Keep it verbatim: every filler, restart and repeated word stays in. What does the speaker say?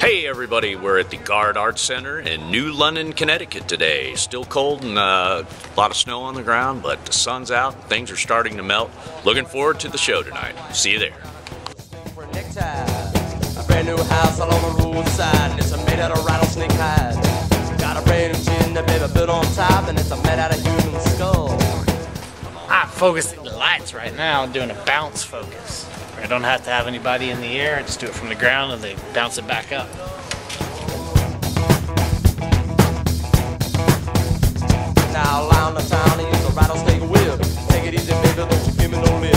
Hey everybody, we're at the Guard Arts Center in New London, Connecticut today. Still cold and uh, a lot of snow on the ground, but the sun's out and things are starting to melt. Looking forward to the show tonight. See you there. A brand new house all on the roadside, and it's made out of rattlesnake hide. Got a brand new chimney, baby, built on top, and it's made out of human skull. I'm focusing the lights right now, doing a bounce focus. I don't have to have anybody in the air, I just do it from the ground and they bounce it back up. Now around the town, I use a rattlesnake whip. Take it easy, baby, don't you give me no lip.